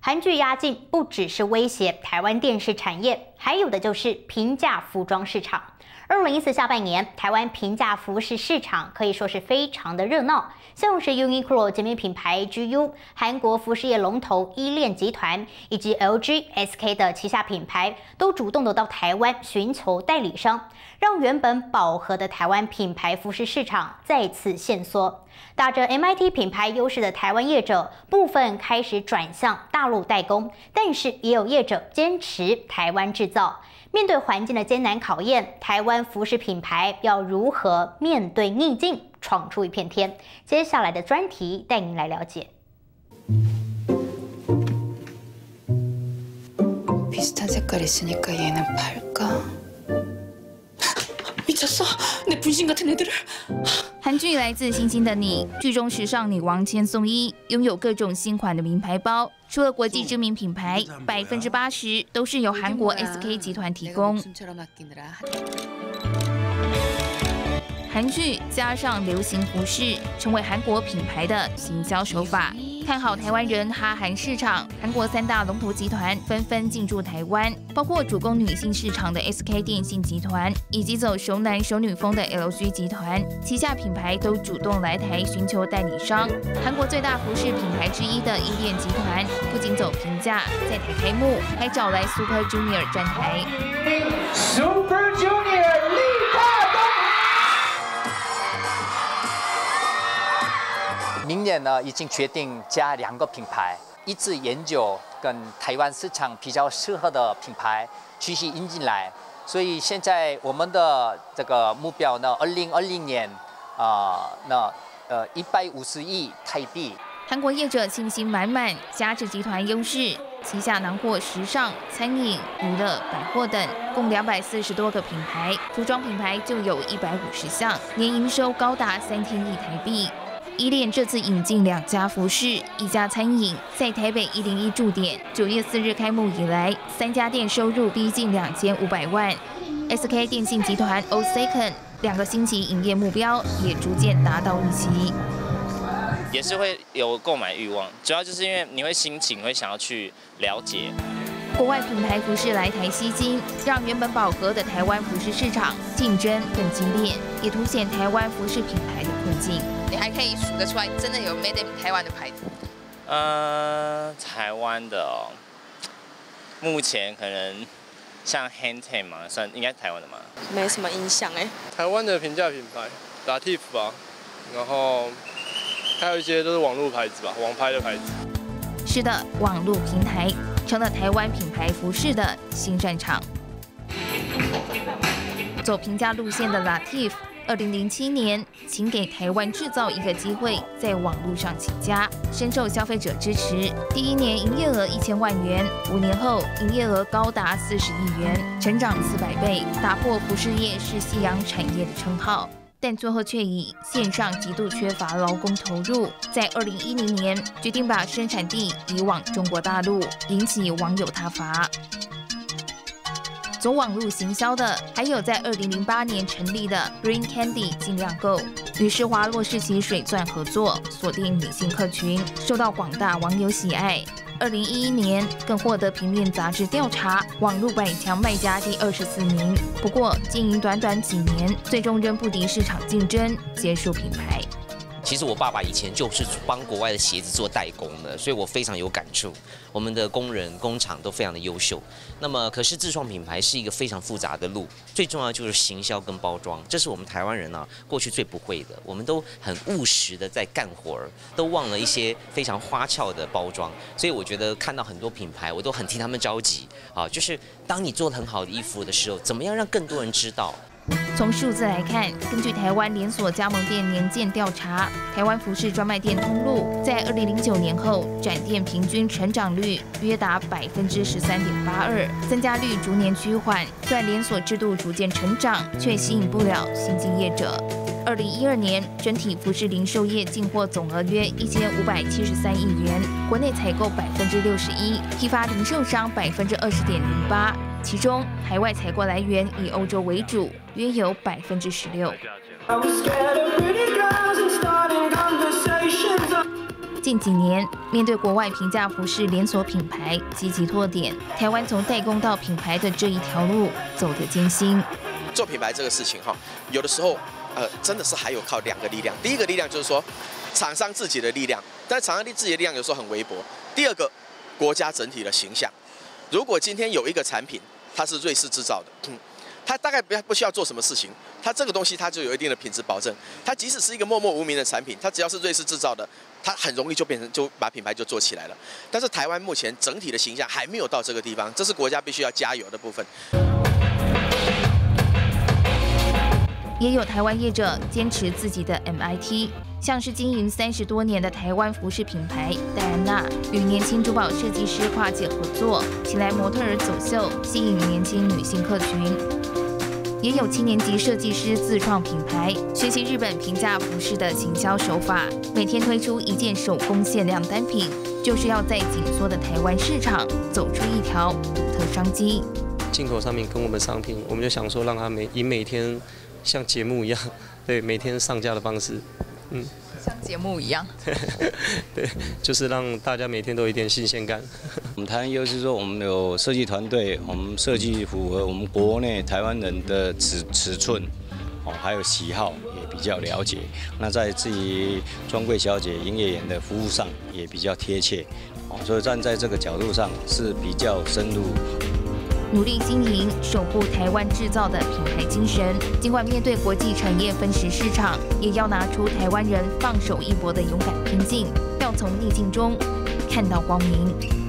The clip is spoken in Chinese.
韩剧压境不只是威胁台湾电视产业，还有的就是平价服装市场。2014下半年，台湾平价服饰市场可以说是非常的热闹，像是 Uniqlo 姐妹品牌 GU、韩国服饰业龙头依恋集团以及 LG、SK 的旗下品牌，都主动的到台湾寻求代理商，让原本饱和的台湾品牌服饰市场再次限缩。打着 MIT 品牌优势的台湾业者，部分开始转向大陆代工，但是也有业者坚持台湾制造。面对环境的艰难考验，台湾服饰品牌要如何面对逆境，闯出一片天？接下来的专题带您来了解。 비슷한 색깔 있으니까 얘는 팔까? 미쳤어? 내 분신 같은 애들을. 韩剧《来自星星的你》剧中时尚女王千颂伊拥有各种新款的名牌包，除了国际知名品牌，80%都是由韩国 SK 集团提供。韩剧加上流行服饰，成为韩国品牌的行销手法。看好台湾人哈韩市场，韩国3大龙头集团纷纷进驻台湾，包括主攻女性市场的 SK 电信集团，以及走熟男熟女风的 LG 集团，旗下品牌都主动来台寻求代理商。韩国最大服饰品牌之一的依恋集团，不仅走平价，在台开幕，还找来 Super Junior 站台。 Super Junior 立大东。 明年呢，已经决定加2个品牌，一直研究跟台湾市场比较适合的品牌继续引进来。所以现在我们的这个目标呢，2020年150亿台币。 韩国业者信心满满，加之集团优势，旗下囊括时尚、餐饮、娱乐、百货等，共240多个品牌，服装品牌就有150项，年营收高达3000亿台币。 依恋这次引进2家服饰、1家餐饮，在台北101驻点。9月4日开幕以来，3家店收入逼近2500万。SK 电信集团 OSECON 2个星期营业目标也逐渐达到预期。 也是会有购买欲望，主要就是因为你会心情会想要去了解。 国外品牌服饰来台吸金，让原本饱和的台湾服饰市场竞争更激烈，也凸显台湾服饰品牌的困境。 你还可以数得出来，真的有 Made in 台湾的牌子？ 台湾的哦，目前可能像 Hanten 嘛，算应该是台湾的嘛。 没什么印象哎。 台湾的平价品牌 Latif 吧，然后还有一些都是网络牌子吧，网拍的牌子。 是的，网络平台。 成了台湾品牌服饰的新战场。走平价路线的 Latif， 2007年请给台湾制造一个机会，在网络上起家，深受消费者支持。第1年营业额1000万元，5年后营业额高达40亿元，成长400倍，打破服饰业是夕阳产业的称号。 但最后却以线上极度缺乏劳工投入，在2010年决定把生产地移往中国大陆，引起网友挞伐。走网络行销的，还有在2008年成立的 Green Candy 尽量购，与施华洛世奇水钻合作，锁定女性客群，受到广大网友喜爱。 2011年更获得平面杂志调查网络100强卖家第24名。不过经营短短几年，最终仍不敌市场竞争，结束品牌。 其实我爸爸以前就是帮国外的鞋子做代工的，所以我非常有感触。我们的工人、工厂都非常的优秀。那么，可是自创品牌是一个非常复杂的路，最重要就是行销跟包装，这是我们台湾人过去最不会的。我们都很务实的在干活儿，都忘了一些非常花俏的包装。所以我觉得看到很多品牌，我都很替他们着急啊。就是当你做得很好的衣服的时候，怎么样让更多人知道？ 从数字来看，根据台湾连锁加盟店年鉴调查，台湾服饰专卖店通路在2009年后，展店平均成长率约达13.82%，增加率逐年趋缓。虽然连锁制度逐渐成长，却吸引不了新进业者。2012年，整体服饰零售业进货总额约1573亿元，国内采购61%，批发零售商20.08%。 其中，海外采购来源以欧洲为主，约有16%。 近几年，面对国外平价服饰连锁品牌积极拓点，台湾从代工到品牌的这一条路走得艰辛。 做品牌这个事情哈，有的时候真的是还有靠2个力量。第一个力量就是说厂商自己的力量，但厂商自己的力量有时候很微薄。第二个，国家整体的形象。如果今天有一个产品它是瑞士制造的，它大概不需要做什么事情，它这个东西它就有一定的品质保证。它即使是一个默默无名的产品，它只要是瑞士制造的，它很容易就把品牌就做起来了。但是台湾目前整体的形象还没有到这个地方，这是国家必须要加油的部分。 也有台湾业者坚持自己的 MIT， 像是经营30多年的台湾服饰品牌戴安娜，与年轻珠宝设计师跨界合作，请来模特儿走秀，吸引年轻女性客群。也有7年级设计师自创品牌，学习日本平价服饰的行销手法，每天推出1件手工限量单品，就是要在紧缩的台湾市场走出一条独特商机。 进口商品跟我们商品，我们就想说让它每天像节目一样，对，每天上架的方式， 像节目一样， 对，就是让大家每天都有一点新鲜感。 我们台湾优势说，我们有设计团队，我们设计符合我们国内台湾人的尺寸，还有喜好也比较了解。那在至于专柜小姐、营业员的服务上也比较贴切，所以站在这个角度上是比较深入。 努力经营，守护台湾制造的品牌精神。尽管面对国际产业分食市场，也要拿出台湾人放手一搏的勇敢拼劲，要从逆境中看到光明。